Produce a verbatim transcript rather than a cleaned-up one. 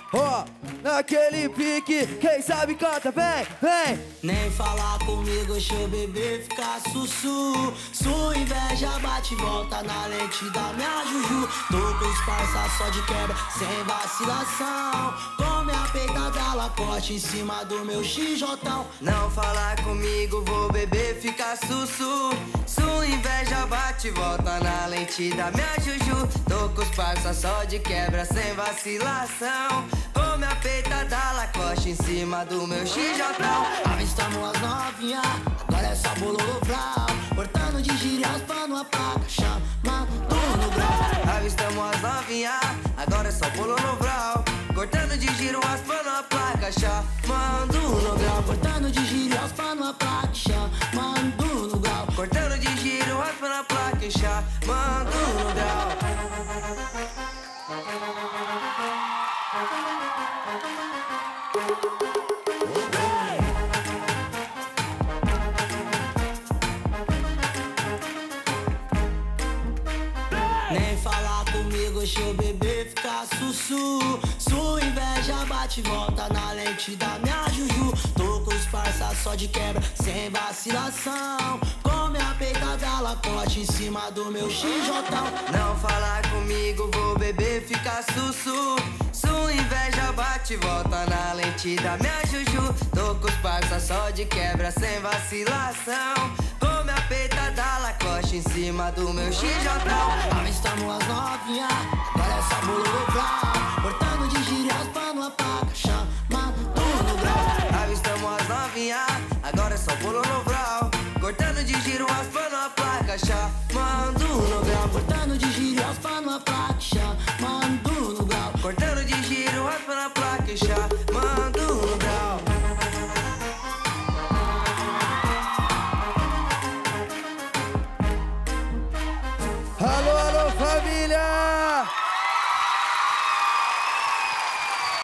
Ó, naquele pique, quem sabe canta, vem, vem. Nem falar comigo, deixa eu beber, ficar sussu. Sua inveja bate e volta na lente da minha juju. Tô com os parça só de quebra, sem vacilação. Com minha peitada, lacote em cima do meu xijotão. Não falar comigo, vou beber, ficar sussu. Sua inveja bate e volta na lente da minha juju. Tô com os parça só de quebra, sem vacilação. Com minha peitada, lacote em cima do meu xijotão. Avistamos as novinha, agora é só bololô vral. Cortando de gíria, raspando a placa, chamando no grau. Avistamos as novinha, agora é só bolo no vral. Cortando de giro, raspando a placa, chamando no grau. Cortando de gíria, raspando a placa, chamando no grau. Cortando de giro, raspando a placa e chamando no grau. Nem falar comigo, deixa eu beber, ficar sussu. Sua inveja bate e volta na lente da minha juju. Tô com os parça só de quebra, sem vacilação. Com minha peitada, lacote em cima do meu xijotão. Não falar comigo, vou beber, ficar sussu. Sua inveja bate e volta na lente da minha juju. Tô com os parça só de quebra, sem vacilação. Com minha peitada, lacote em cima do meu xijotão. Avistamos as novinha, agora é só bololô vral. Cortando de gíria, raspando a placa, chamando no grau. Avistamos as novinha, agora é só bolo no vral. Cortando de giro, raspando a placa, chamando